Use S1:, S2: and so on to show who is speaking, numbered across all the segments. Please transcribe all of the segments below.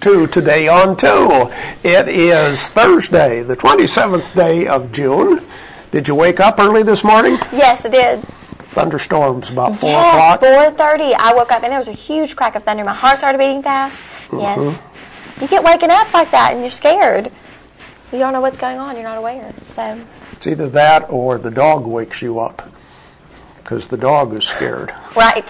S1: to Today on 2. It is Thursday, the 27th day of June. Did you wake up early this morning?
S2: Yes, I did.
S1: Thunderstorms about 4 o'clock?
S2: Yes, 4:30. I woke up and there was a huge crack of thunder. My heart started beating fast. Yes. You get waking up like that and you're scared. You don't know what's going on. You're not aware. So
S1: it's either that or the dog wakes you up because the dog is scared.
S2: Right.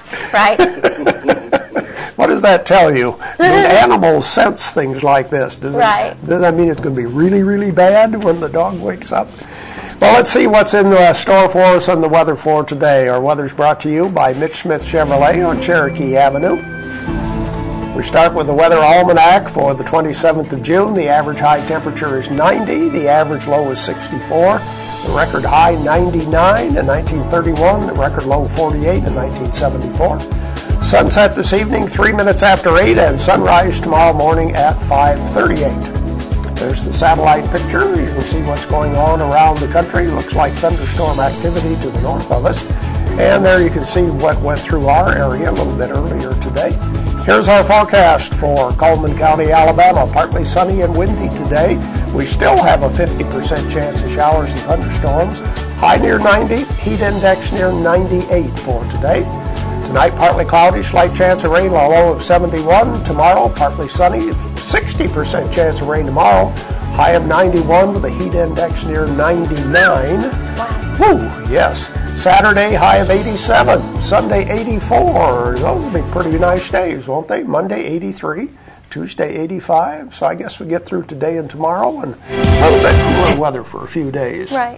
S1: What does that tell you? Do animals sense things like this? Does that mean it's going to be really, really bad when the dog wakes up? Well, let's see what's in the store for us and the weather for today. Our weather's brought to you by Mitch Smith Chevrolet on Cherokee Avenue. We start with the weather almanac for the 27th of June. The average high temperature is 90. The average low is 64. The record high 99 in 1931. The record low 48 in 1974. Sunset this evening 3 minutes after 8 and sunrise tomorrow morning at 5:38. There's the satellite picture. You can see what's going on around the country. Looks like thunderstorm activity to the north of us. And there you can see what went through our area a little bit earlier today. Here's our forecast for Coleman County, Alabama. Partly sunny and windy today. We still have a 50% chance of showers and thunderstorms. High near 90, heat index near 98 for today. Tonight, partly cloudy, slight chance of rain, a low of 71. Tomorrow, partly sunny, 60% chance of rain tomorrow. High of 91 with a heat index near 99. Woo, yes. Saturday, high of 87. Sunday, 84. Those will be pretty nice days, won't they? Monday, 83. Tuesday, 85. So I guess we get through today and tomorrow and a little bit cooler weather for a few days.
S2: Right.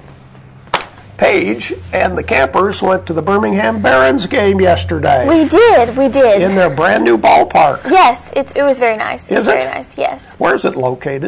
S1: Paige and the campers went to the Birmingham Barons game yesterday.
S2: We did.
S1: In their brand new ballpark.
S2: Yes, it was very nice.
S1: Is it?
S2: Very nice, yes.
S1: Where is it located?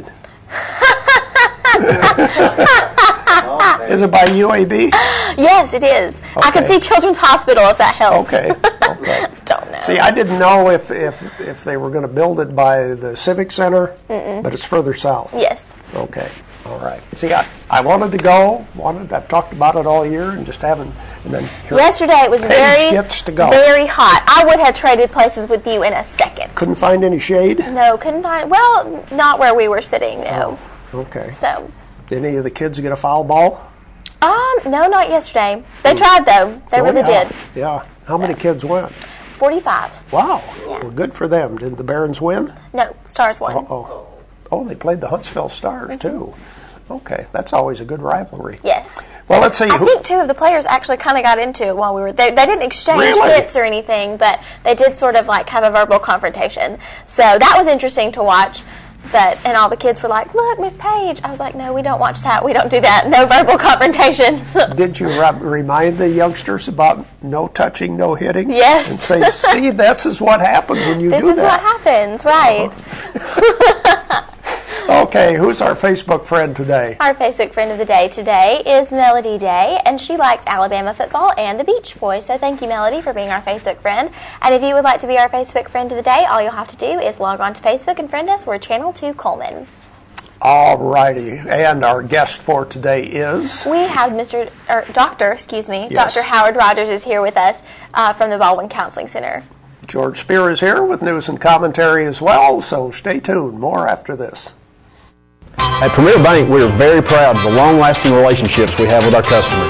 S1: Is it by UAB?
S2: Yes, it is. Okay. I can see Children's Hospital if that helps.
S1: Okay.
S2: Don't know.
S1: See, I didn't know if they were going to build it by the Civic Center, but it's further south.
S2: Yes.
S1: Okay. All right. See, I wanted to go. I've talked about it all year and just haven't. And then
S2: yesterday it was very hot. I would have traded places with you in a second.
S1: Couldn't find any shade?
S2: No, couldn't find. Well, not where we were sitting. No.
S1: Oh, okay.
S2: So.
S1: Did any of the kids get a foul ball?
S2: No, not yesterday. They tried though. They really did.
S1: Yeah. How many kids went?
S2: 45.
S1: Wow.
S2: Yeah.
S1: Well, good for them. Did the Barons win?
S2: No, Stars won.
S1: Oh, they played the Huntsville Stars too. Okay, that's always a good rivalry.
S2: Yes.
S1: Well, let's see.
S2: I think two of the players actually kind of got into it while we were there. They didn't exchange hits or anything, but they did sort of like have a verbal confrontation. So that was interesting to watch. And all the kids were like, "Look, Miss Page." I was like, "No, we don't watch that. We don't do that. No verbal confrontations."
S1: Did you remind the youngsters about no touching, no hitting?
S2: Yes.
S1: And say, "See, this is what happens when you do that."
S2: This is what happens, right?
S1: Okay, who's our Facebook friend today?
S2: Our Facebook friend of the day today is Melody Day, and she likes Alabama football and the Beach Boys. So thank you, Melody, for being our Facebook friend. And if you would like to be our Facebook friend of the day, all you'll have to do is log on to Facebook and friend us. We're Channel 2 Coleman.
S1: All righty, and our guest for today is?
S2: We have Dr. Howard Rodgers is here with us from the Baldwin Counseling Center.
S1: George Spear is here with news and commentary as well, so stay tuned. More after this.
S3: At Premier Bank, we are very proud of the long-lasting relationships we have with our customers.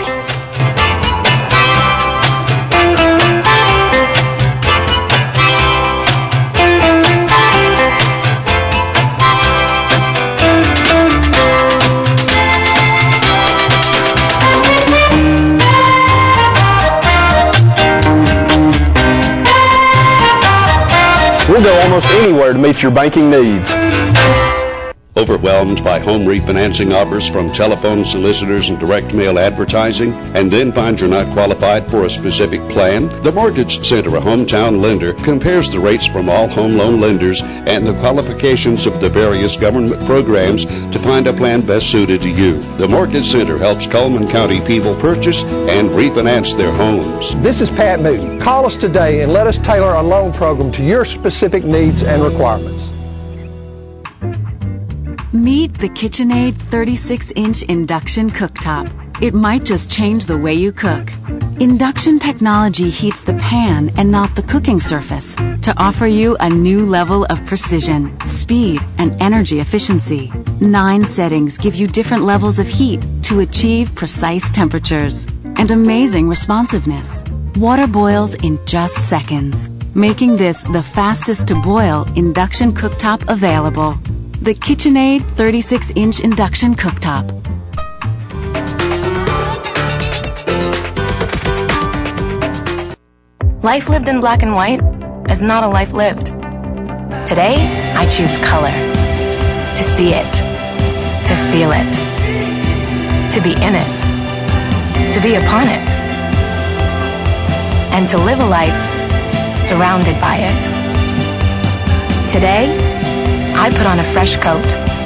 S3: We'll go almost anywhere to meet your banking needs.
S4: Overwhelmed by home refinancing offers from telephone solicitors and direct mail advertising, and then find you're not qualified for a specific plan? The Mortgage Center, a hometown lender, compares the rates from all home loan lenders and the qualifications of the various government programs to find a plan best suited to you. The Mortgage Center helps Coleman County people purchase and refinance their homes.
S3: This is Pat Newton. Call us today and let us tailor a loan program to your specific needs and requirements.
S5: Meet the KitchenAid 36-inch induction cooktop. it might just change the way you cook. Induction technology heats the pan and not the cooking surface to offer you a new level of precision, speed, and energy efficiency. 9 settings give you different levels of heat to achieve precise temperatures and amazing responsiveness. Water boils in just seconds, making this the fastest to boil induction cooktop available. The KitchenAid 36-inch induction cooktop.
S6: Life lived in black and white is not a life lived. Today, I choose color. To see it. To feel it. To be in it. To be upon it. And to live a life surrounded by it. Today, I put on a fresh coat.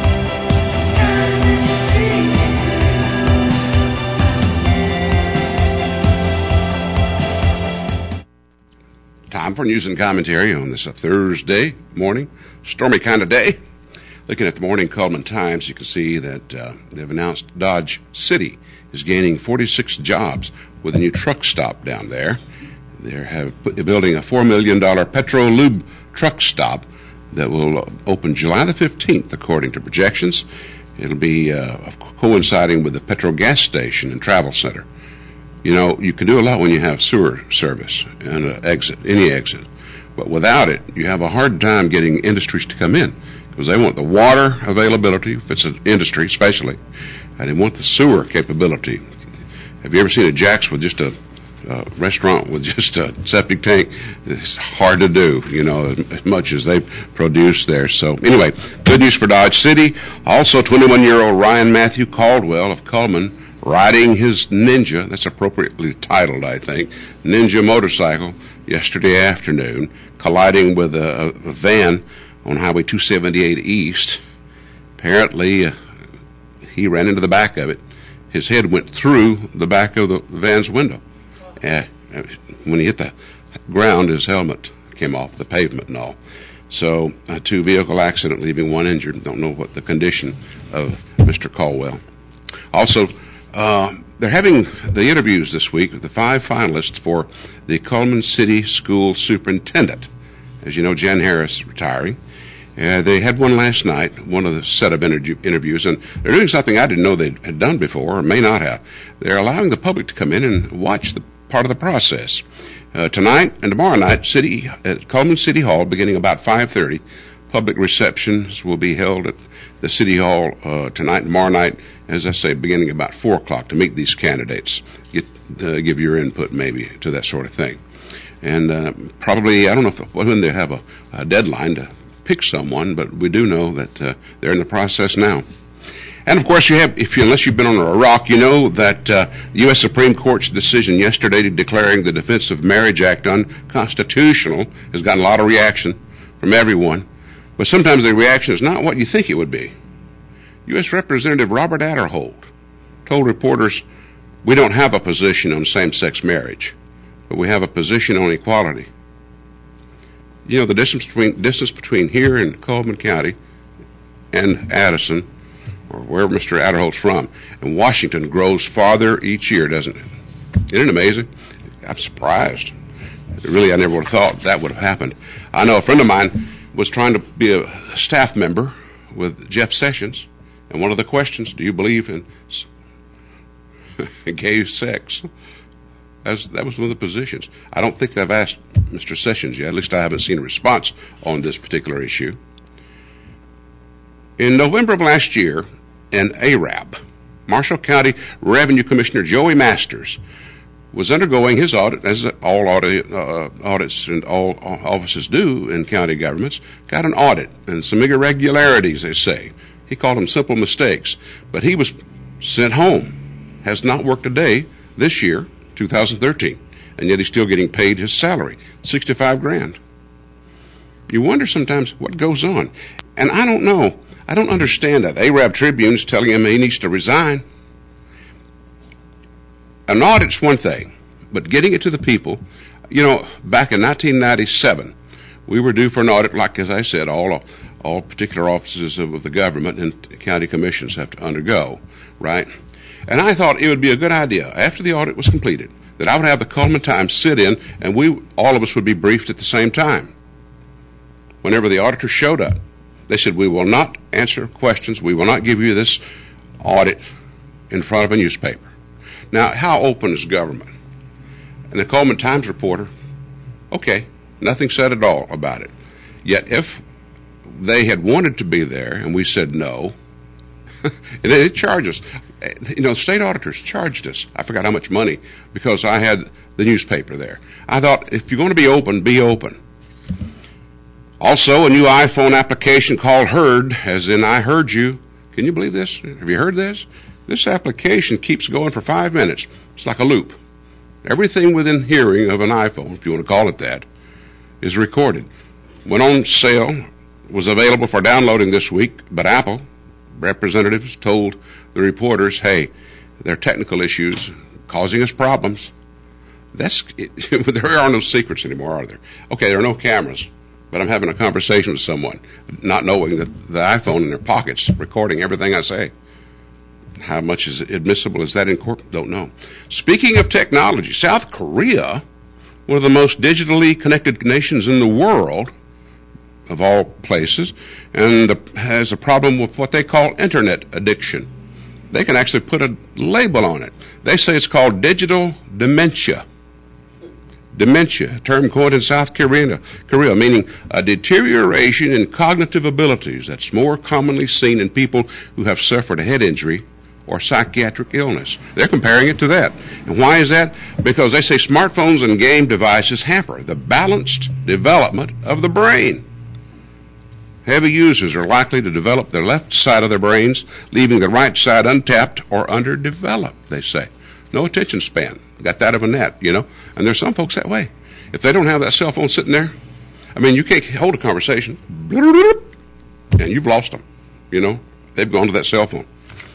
S4: Time for news and commentary on this Thursday morning, stormy kind of day. Looking at the Morning Coleman Times, you can see that they've announced Dodge City is gaining 46 jobs with a new truck stop down there. They're building a $4 million petrol lube truck stop that will open July the 15th, according to projections. It'll be coinciding with the petrol gas station and travel center. You know, you can do a lot when you have sewer service and any exit. But without it, you have a hard time getting industries to come in because they want the water availability, if it's an industry especially, and they want the sewer capability. Have you ever seen a Jack's with just a restaurant with just a septic tank? It's hard to do, you know, as much as they produce there. So anyway, good news for Dodge City. Also, 21-year-old Ryan Matthew Caldwell of Cullman riding his Ninja, that's appropriately titled, I think, Ninja motorcycle yesterday afternoon, colliding with a van on Highway 278 East. Apparently, he ran into the back of it. His head went through the back of the van's window. When he hit the ground, his helmet came off the pavement and all. So, a two-vehicle accident, leaving one injured. Don't know what the condition of Mr. Caldwell. Also, they're having the interviews this week with the 5 finalists for the Cullman City School Superintendent. As you know, Jen Harris retiring. They had one last night, one of the set of interviews, and they're doing something I didn't know they had done before, or may not have. They're allowing the public to come in and watch the part of the process. Tonight and tomorrow night, at Cullman City Hall, beginning about 5:30, public receptions will be held at the City Hall tonight and tomorrow night, as I say, beginning about 4 o'clock to meet these candidates, give your input maybe to that sort of thing. And probably, I don't know when they have a deadline to pick someone, but we do know that they're in the process now. And of course, unless you've been on a rock, you know that the U.S. Supreme Court's decision yesterday declaring the Defense of Marriage Act unconstitutional has gotten a lot of reaction from everyone. But sometimes the reaction is not what you think it would be. U.S. Representative Robert Adderholt told reporters, "We don't have a position on same-sex marriage, but we have a position on equality." You know, the distance between here in Cullman County and Addison, or where Mr. Adderholt's from, and Washington grows farther each year, doesn't it? Isn't it amazing? I'm surprised. Really, I never would have thought that would have happened. I know a friend of mine was trying to be a staff member with Jeff Sessions, and one of the questions, do you believe in gay sex? That was one of the positions. I don't think they've asked Mr. Sessions yet. At least I haven't seen a response on this particular issue. In November of last year, an Arab, Marshall County Revenue Commissioner Joey Masters, was undergoing his audit, as all audits and all offices do in county governments, got an audit and some irregularities, they say. He called them simple mistakes. But he was sent home, has not worked a day this year, 2013, and yet he's still getting paid his salary, $65,000. You wonder sometimes what goes on. And I don't know. I don't understand that. The Arab Tribune's telling him he needs to resign. An audit's one thing, but getting it to the people, you know, back in 1997, we were due for an audit, like, as I said, all particular offices of the government and county commissions have to undergo, right? And I thought it would be a good idea, after the audit was completed, that I would have the Coleman Times sit in, and all of us would be briefed at the same time. Whenever the auditor showed up, they said, we will not answer questions, we will not give you this audit in front of a newspaper. Now, how open is government? And the Coleman Times reporter, okay, nothing said at all about it. Yet if they had wanted to be there and we said no, and they charged us. You know, state auditors charged us. I forgot how much money because I had the newspaper there. I thought, if you're going to be open, be open. Also, a new iPhone application called Heard, as in I heard you. Can you believe this? Have you heard this? This application keeps going for 5 minutes. It's like a loop. Everything within hearing of an iPhone, if you want to call it that, is recorded. Went on sale, was available for downloading this week, but Apple representatives told the reporters, hey, there are technical issues causing us problems. There are no secrets anymore, are there? Okay, there are no cameras, but I'm having a conversation with someone, not knowing that the iPhone in their pockets, recording everything I say. How much is admissible is that in court? Don't know. Speaking of technology, South Korea, one of the most digitally connected nations in the world, of all places, and has a problem with what they call internet addiction. They can actually put a label on it. They say it's called digital dementia. Dementia, a term coined in South Korea, meaning a deterioration in cognitive abilities that's more commonly seen in people who have suffered a head injury or psychiatric illness. They're comparing it to that. And why is that? Because they say smartphones and game devices hamper the balanced development of the brain. Heavy users are likely to develop their left side of their brains, leaving the right side untapped or underdeveloped, they say. No attention span. Got that of a net, you know. And there's some folks that way. If they don't have that cell phone sitting there, I mean, you can't hold a conversation, and you've lost them, you know. They've gone to that cell phone.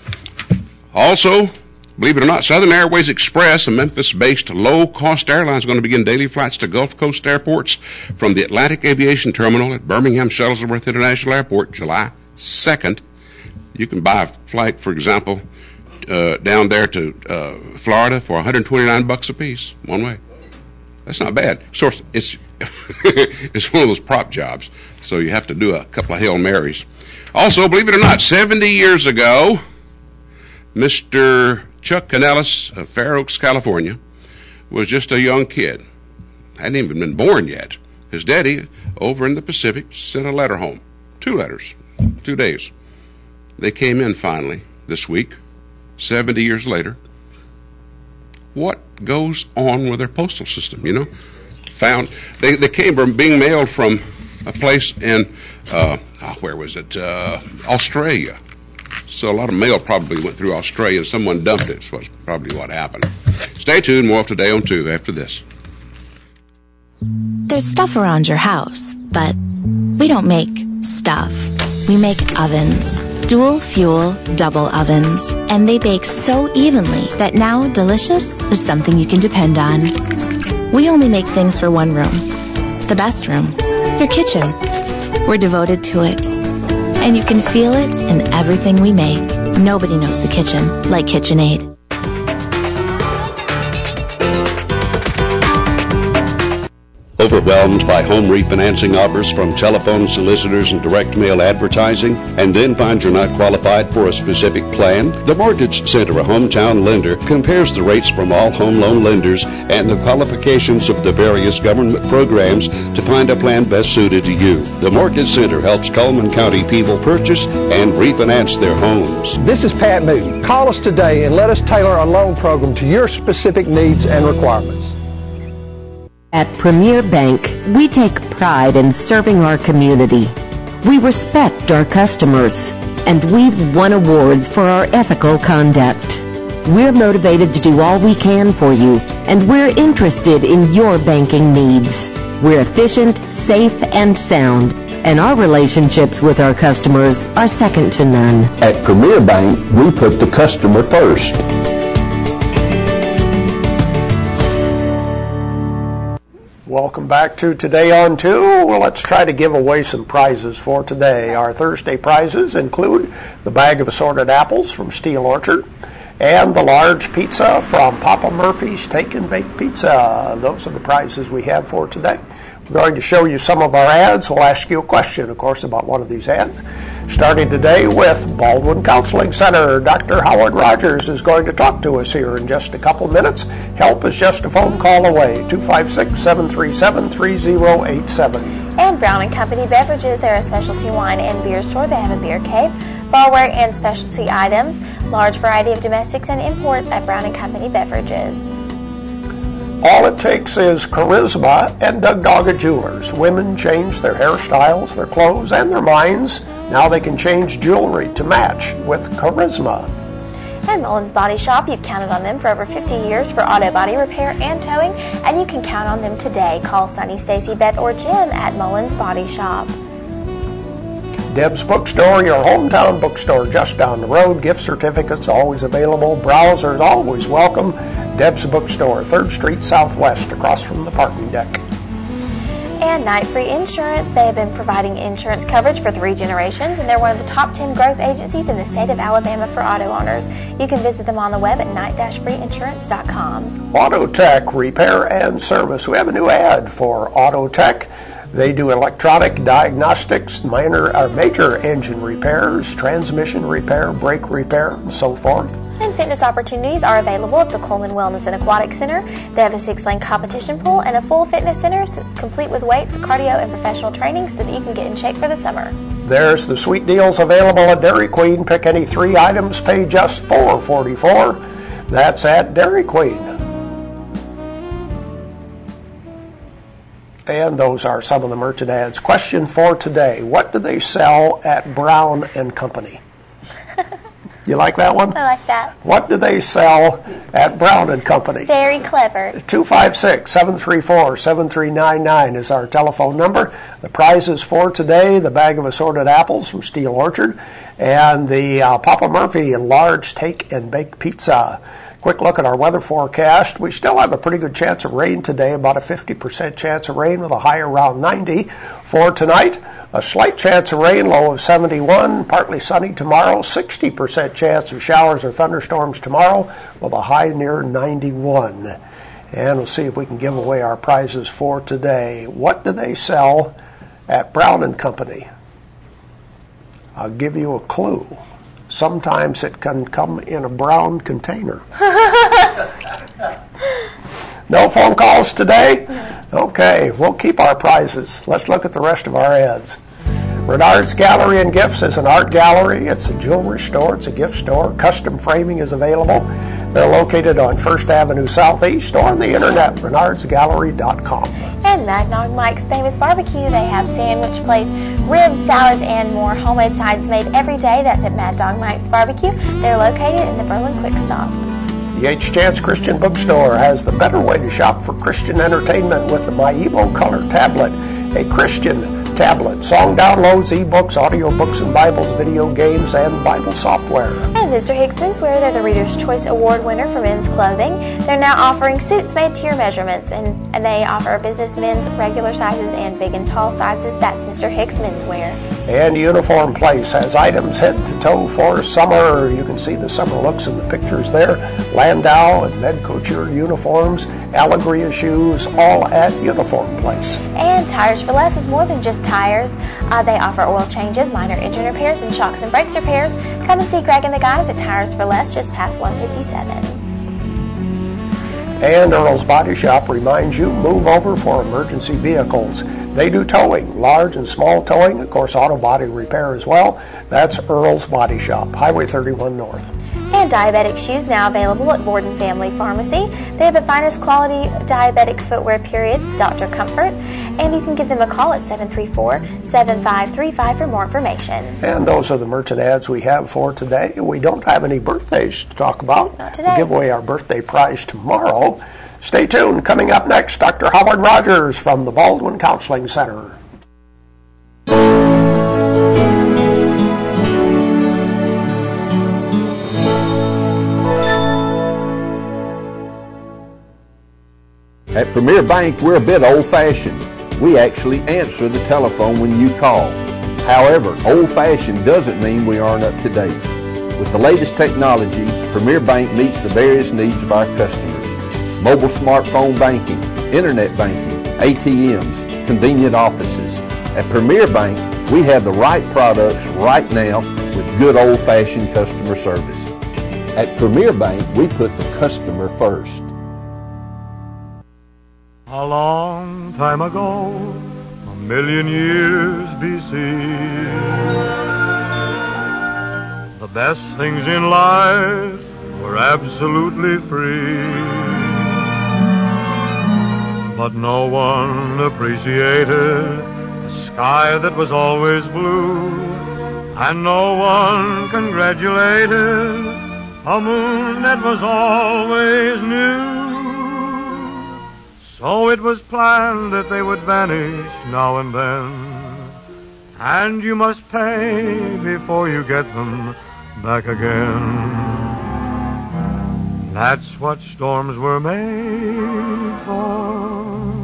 S4: Also, believe it or not, Southern Airways Express, a Memphis-based low-cost airline, is going to begin daily flights to Gulf Coast airports from the Atlantic Aviation Terminal at Birmingham Shuttlesworth International Airport, July 2nd. You can buy a flight, for example, down there to Florida for $129 a piece, one way. That's not bad. Of course, it's it's one of those prop jobs, so you have to do a couple of Hail Marys. Also, believe it or not, 70 years ago, Mr. Chuck Canellis of Fair Oaks, California, was just a young kid. Hadn't even been born yet. His daddy, over in the Pacific, sent a letter home. 2 letters, 2 days. They came in finally this week, 70 years later. What goes on with their postal system, you know? They came from being mailed from a place in, where was it? Australia. So a lot of mail probably went through Australia and someone dumped it. So that's probably what happened. Stay tuned. More of Today on 2 after this.
S6: There's stuff around your house, but we don't make stuff. We make ovens. Dual fuel, double ovens. And they bake so evenly that now delicious is something you can depend on. We only make things for one room. The best room. Your kitchen. We're devoted to it. And you can feel it in everything we make. Nobody knows the kitchen like KitchenAid.
S4: Overwhelmed by home refinancing offers from telephone solicitors and direct mail advertising, and then find you're not qualified for a specific plan? The Mortgage Center, a hometown lender, compares the rates from all home loan lenders and the qualifications of the various government programs to find a plan best suited to you. The Mortgage Center helps Coleman County people purchase and refinance their homes.
S3: This is Pat Newton. Call us today and let us tailor a loan program to your specific needs and requirements.
S7: At Premier Bank, we take pride in serving our community. We respect our customers, and we've won awards for our ethical conduct. We're motivated to do all we can for you, and we're interested in your banking needs. We're efficient, safe, and sound, and our relationships with our customers are second to none.
S8: At Premier Bank, we put the customer first.
S1: Welcome back to Today on 2. Well, let's try to give away some prizes for today. Our Thursday prizes include the bag of assorted apples from Steel Orchard, and the large pizza from Papa Murphy's Take and Bake Pizza. Those are the prizes we have for today. We're going to show you some of our ads. We'll ask you a question, of course, about one of these ads. Starting today with Baldwin Counseling Center. Dr. Howard Rodgers is going to talk to us here in just a couple minutes. Help is just a phone call away, 256-737-3087.
S2: And Brown & Company Beverages, they're a specialty wine and beer store. They have a beer cave, barware, and specialty items. Large variety of domestics and imports at Brown & Company Beverages.
S1: All it takes is charisma and Doug Doggett Jewelers. Women change their hairstyles, their clothes, and their minds. Now they can change jewelry to match with charisma.
S2: And Mullins Body Shop, you've counted on them for over 50 years for auto body repair and towing, and you can count on them today. Call Sunny, Stacy, Beth, or Jim at Mullins Body Shop.
S1: Deb's Bookstore, your hometown bookstore just down the road. Gift certificates always available. Browsers always welcome. Deb's Bookstore, 3rd Street Southwest, across from the parking deck.
S2: And Night Free Insurance, they have been providing insurance coverage for 3 generations, and they're one of the top 10 growth agencies in the state of Alabama for auto owners. You can visit them on the web at night-freeinsurance.com.
S1: Auto Tech, repair and service. We have a new ad for Auto Tech. They do electronic diagnostics, major engine repairs, transmission repair, brake repair, and so forth.
S2: And fitness opportunities are available at the Coleman Wellness and Aquatic Center. They have a 6-lane competition pool and a full fitness center complete with weights, cardio, and professional training so that you can get in shape for the summer.
S1: There's the sweet deals available at Dairy Queen. Pick any 3 items, pay just $4.44. That's at Dairy Queen. And those are some of the merchant ads. Question for today: what do they sell at Brown & Company? You like that one?
S2: I like that.
S1: What do they sell at Brown & Company?
S2: Very clever.
S1: 256-734-7399 is our telephone number. The prizes for today: the bag of assorted apples from Steel Orchard and the Papa Murphy large Take and Bake Pizza. Quick look at our weather forecast. We still have a pretty good chance of rain today, about a 50% chance of rain with a high around 90. For tonight, a slight chance of rain, low of 71, partly sunny tomorrow, 60% chance of showers or thunderstorms tomorrow with a high near 91. And we'll see if we can give away our prizes for today. What do they sell at Brown & Company? I'll give you a clue. Sometimes it can come in a brown container. No phone calls today? Okay, we'll keep our prizes. Let's look at the rest of our ads. Renard's Gallery and Gifts is an art gallery. It's a jewelry store. It's a gift store. Custom framing is available. They're located on 1st Avenue Southeast or on the internet, renardsgallery.com.
S2: And Mad Dog Mike's Famous Barbecue. They have sandwich plates, ribs, salads, and more. Homemade sides made every day. That's at Mad Dog Mike's Barbecue. They're located in the Berlin Quick Stop.
S1: The H. Chance Christian Bookstore has the better way to shop for Christian entertainment with the MyEvo Color Tablet, a Christian tablet. Song downloads, ebooks, audiobooks, and Bibles, video games, and Bible software.
S2: And Mr. Hicks Menswear, they're the Reader's Choice Award winner for men's clothing. They're now offering suits made to your measurements, and they offer business men's regular sizes and big and tall sizes. That's Mr. Hicks Menswear.
S1: And Uniform Place has items head to toe for summer. You can see the summer looks in the pictures there. Landau and Med-Couture uniforms, Allegria shoes, all at Uniform Place.
S2: And Tires for Less is more than just tires. They offer oil changes, minor engine repairs, and shocks and brakes repairs. Come and see Greg and the guys at Tires for Less, just past 157.
S1: And Earl's Body Shop reminds you, move over for emergency vehicles. They do towing, large and small towing, of course auto body repair as well. That's Earl's Body Shop, Highway 31 North.
S2: And diabetic shoes now available at Borden Family Pharmacy. They have the finest quality diabetic footwear, period, Dr. Comfort. And you can give them a call at 734-7535 for more information.
S1: And those are the merchant ads we have for today. We don't have any birthdays to talk about.
S2: Not today.
S1: We'll give away our birthday prize tomorrow. Stay tuned. Coming up next, Dr. Howard Rodgers from the Baldwin Counseling Center.
S8: At Premier Bank, we're a bit old-fashioned. We actually answer the telephone when you call. However, old-fashioned doesn't mean we aren't up to date. With the latest technology, Premier Bank meets the various needs of our customers. Mobile smartphone banking, internet banking, ATMs, convenient offices. At Premier Bank, we have the right products right now with good old-fashioned customer service. At Premier Bank, we put the customer first.
S9: A long time ago, a million years BC, the best things in life were absolutely free. But no one appreciated the sky that was always blue, and no one congratulated a moon that was always new. So it was planned that they would vanish now and then, and you must pay before you get them back again. That's what storms were made for,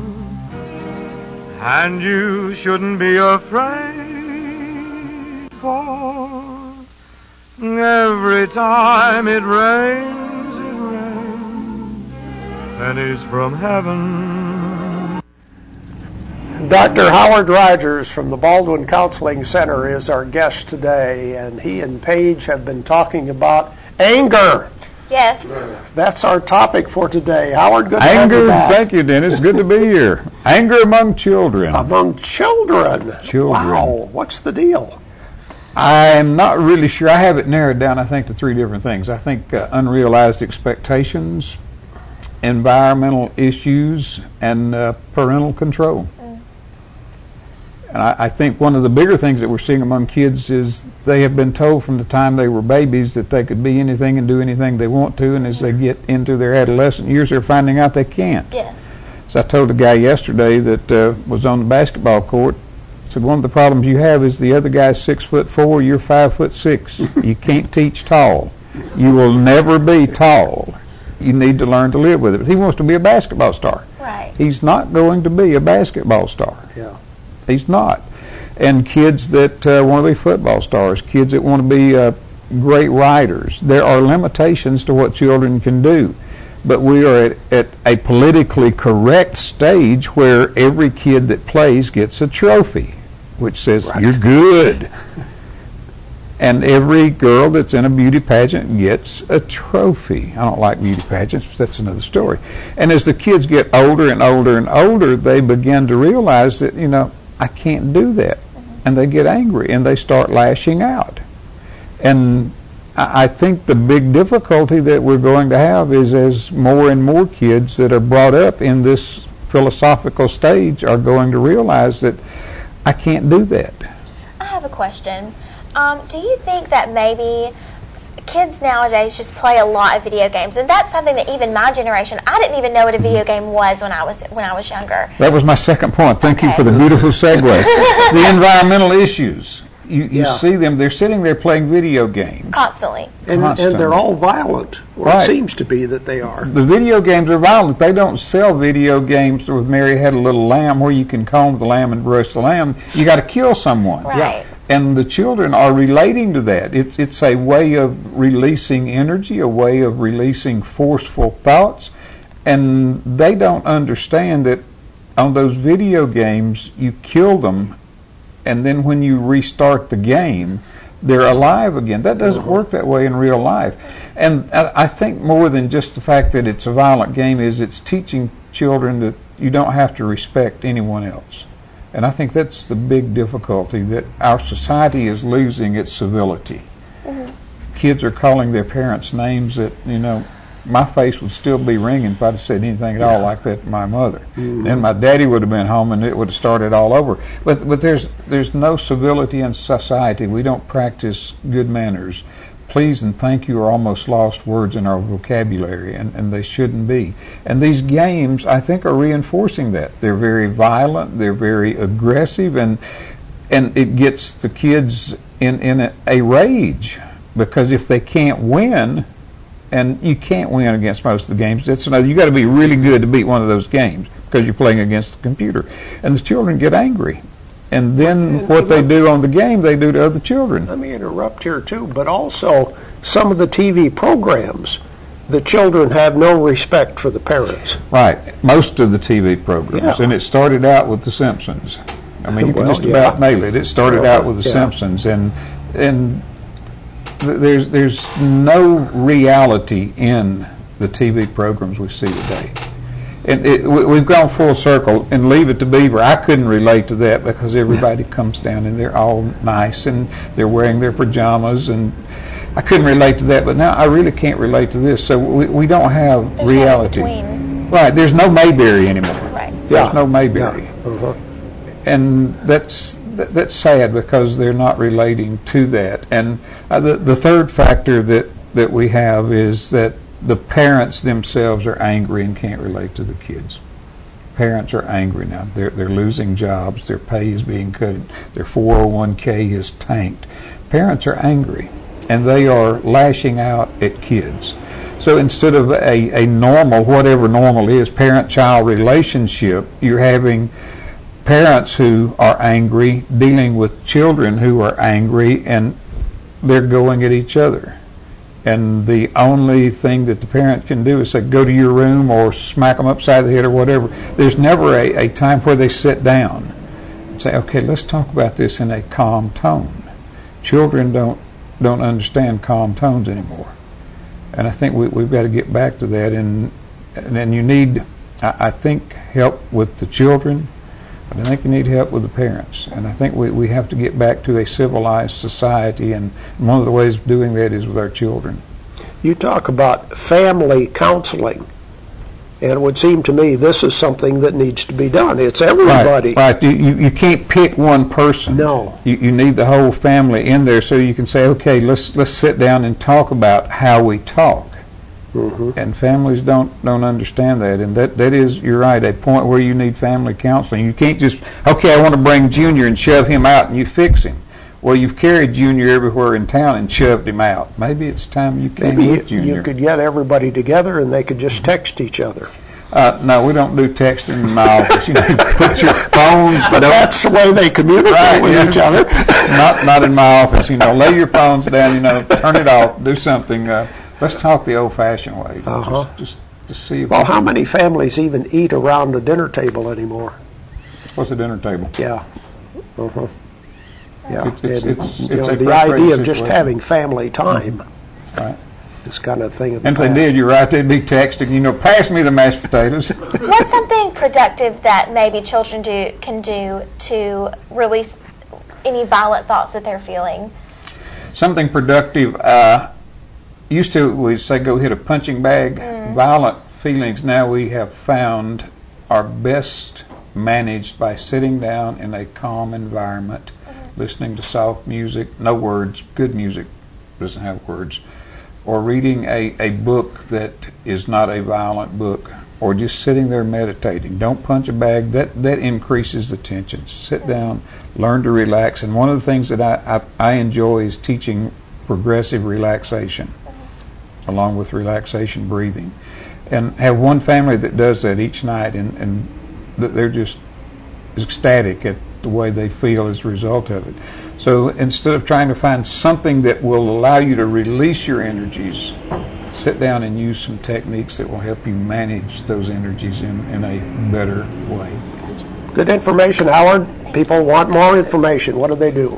S9: and you shouldn't be afraid, for every time it rains, pennies from heaven.
S1: Dr. Howard Rodgers from the Baldwin Counseling Center is our guest today, and he and Paige have been talking about anger.
S2: Yes.
S1: That's our topic for today. Howard, good to have you back.
S10: Thank you, Dennis. Good to be here. Anger among children.
S1: Among children?
S10: Children.
S1: Wow. What's the deal?
S10: I'm not really sure. I have it narrowed down, I think, to three different things. I think unrealized expectations, environmental issues, and parental control. And I think one of the bigger things that we're seeing among kids is they have been told from the time they were babies that they could be anything and do anything they want to, and as they get into their adolescent years, they're finding out they can't.
S2: Yes.
S10: So I told a guy yesterday that was on the basketball court, I said, one of the problems you have is the other guy's 6'4", you're 5'6". You can't teach tall. You will never be tall. You need to learn to live with it. But he wants to be a basketball star.
S2: Right.
S10: He's not going to be a basketball star.
S1: Yeah.
S10: He's not. And kids that want to be football stars, kids that want to be great writers, there are limitations to what children can do. But we are at a politically correct stage where every kid that plays gets a trophy, which says, right, you're good. And every girl that's in a beauty pageant gets a trophy. I don't like beauty pageants, but that's another story. And as the kids get older and older and older, they begin to realize that, you know, I can't do that. And they get angry and they start lashing out. And I think the big difficulty that we're going to have is as more and more kids that are brought up in this philosophical stage are going to realize that I can't do that.
S2: I have a question. Do you think that maybe kids nowadays just play a lot of video games, and that's something that even my generation, I didn't even know what a video game was when I was younger.
S10: That was my second point. Thank you for the beautiful segue. The environmental issues. You see them, they're sitting there playing video games.
S2: Constantly.
S1: And they're all violent, or right. It seems to be that they are.
S10: The video games are violent. They don't sell video games with Mary Had a Little Lamb where you can comb the lamb and brush the lamb. You got to kill someone.
S2: Right. Yeah.
S10: And the children are relating to that. It's a way of releasing energy, a way of releasing forceful thoughts, and they don't understand that on those video games you kill them, and then when you restart the game, they're alive again. That doesn't work that way in real life. And I think more than just the fact that it's a violent game is it's teaching children that you don't have to respect anyone else. And I think that's the big difficulty, that our society is losing its civility. Mm-hmm. Kids are calling their parents names that, you know, my face would still be ringing if I'd said anything at all like that to my mother. Mm-hmm. And my daddy would have been home and it would have started all over. But there's no civility in society. We don't practice good manners. Please and thank you are almost lost words in our vocabulary, and they shouldn't be. And these games, I think, are reinforcing that. They're very violent, they're very aggressive, and it gets the kids in a rage, because if they can't win, and you can't win against most of the games, you got to be really good to beat one of those games because you're playing against the computer. And the children get angry. And then what they do on the game, they do to other children.
S1: Let me interrupt here too, but also some of the TV programs, the children have no respect for the parents.
S10: Right, most of the TV programs. And it started out with The Simpsons. I mean, you can just about nail it. It started out with The Simpsons, and there's no reality in the TV programs we see today. And we've gone full circle, and Leave It to Beaver, I couldn't relate to that because everybody comes down and they're all nice and they're wearing their pajamas, and I couldn't relate to that, but now I really can't relate to this. So we don't have reality. Right, there's no Mayberry anymore. Right. There's no Mayberry. Yeah. And that's sad because they're not relating to that. And the third factor that we have is that the parents themselves are angry and can't relate to the kids. Parents are angry now. They're losing jobs. Their pay is being cut. Their 401k is tanked. Parents are angry, and they are lashing out at kids. So instead of a normal, whatever normal is, parent-child relationship, you're having parents who are angry dealing with children who are angry, and they're going at each other. And the only thing that the parent can do is say, go to your room, or smack them upside the head or whatever. There's never a time where they sit down and say, okay, let's talk about this in a calm tone. Children don't understand calm tones anymore. And I think we've got to get back to that. And then you need, I think, help with the children. I think you need help with the parents. And I think we have to get back to a civilized society, and one of the ways of doing that is with our children.
S1: You talk about family counseling, and it would seem to me this is something that needs to be done. It's everybody.
S10: Right. You can't pick one person.
S1: No.
S10: You need the whole family in there so you can say, okay, let's sit down and talk about how we talk. Mm-hmm. And families don't understand that, and that is, you're right, a point where you need family counseling. You can't just, okay, I want to bring Junior and shove him out and you fix him. Well, you've carried Junior everywhere in town and shoved him out. Maybe it's time you came with Junior.
S1: You could get everybody together and they could just text each other.
S10: No, we don't do texting in my office. You need to put your phones.
S1: But that's the way they communicate with each other.
S10: Not in my office. Lay your phones down. Turn it off. Do something. Let's talk the old-fashioned way. Just to see.
S1: Well, how many families even eat around the dinner table anymore?
S10: What's a dinner table?
S1: Yeah. Yeah.
S10: It's
S1: the idea of just having family time.
S10: Right.
S1: This kind of thing.
S10: And if they did, you're right, they'd be texting, pass me the mashed potatoes.
S2: What's something productive that maybe children can do to release any violent thoughts that they're feeling?
S10: Something productive. Used to, we say, go hit a punching bag. Violent feelings now we have found are best managed by sitting down in a calm environment, listening to soft music, no words, good music doesn't have words, or reading a book that is not a violent book, or just sitting there meditating. Don't punch a bag. That increases the tension. Sit down, learn to relax. And one of the things that I enjoy is teaching progressive relaxation, along with relaxation breathing. And have one family that does that each night, and they're just ecstatic at the way they feel as a result of it. So instead of trying to find something that will allow you to release your energies, sit down and use some techniques that will help you manage those energies in a better way.
S1: Good information, Howard. People want more information. What do they do?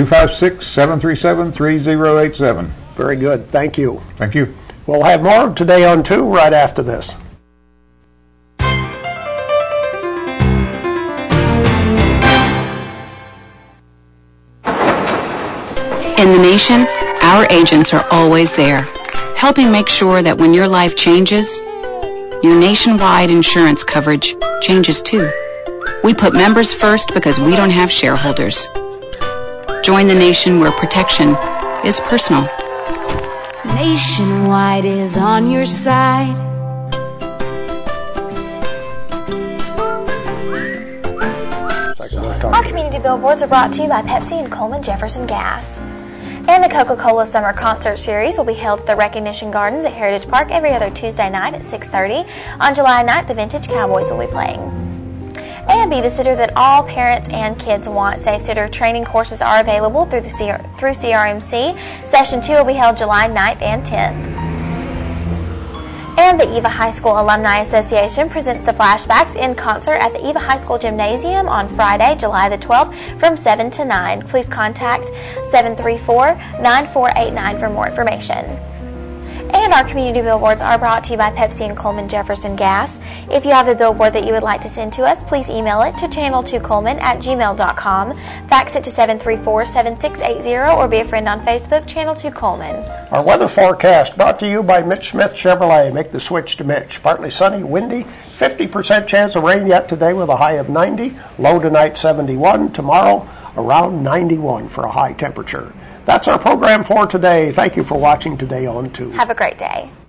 S10: 256-737-3087.
S1: Very good. Thank you.
S10: Thank you.
S1: We'll have more of Today on 2 right after this.
S5: In the nation, our agents are always there, helping make sure that when your life changes, your nationwide insurance coverage changes too. We put members first because we don't have shareholders. Join the nation where protection is personal.
S11: Nationwide is on your side.
S2: Our community billboards are brought to you by Pepsi and Coleman Jefferson Gas. And the Coca-Cola Summer Concert Series will be held at the Recognition Gardens at Heritage Park every other Tuesday night at 6:30. On July 9th, the Vintage Cowboys will be playing. And be the sitter that all parents and kids want. Safe Sitter training courses are available through CRMC. Session 2 will be held July 9th and 10th. And the Eva High School Alumni Association presents the Flashbacks in concert at the Eva High School Gymnasium on Friday, July the 12th from 7 to 9. Please contact 734-9489 for more information. And our community billboards are brought to you by Pepsi and Coleman Jefferson Gas. If you have a billboard that you would like to send to us, please email it to channel2coleman@gmail.com, fax it to 734-7680, or be a friend on Facebook, Channel 2 Coleman.
S1: Our weather forecast brought to you by Mitch Smith Chevrolet. Make the switch to Mitch. Partly sunny, windy, 50% chance of rain yet today with a high of 90, low tonight 71, tomorrow around 91 for a high temperature. That's our program for today. Thank you for watching Today on 2.
S2: Have a great day.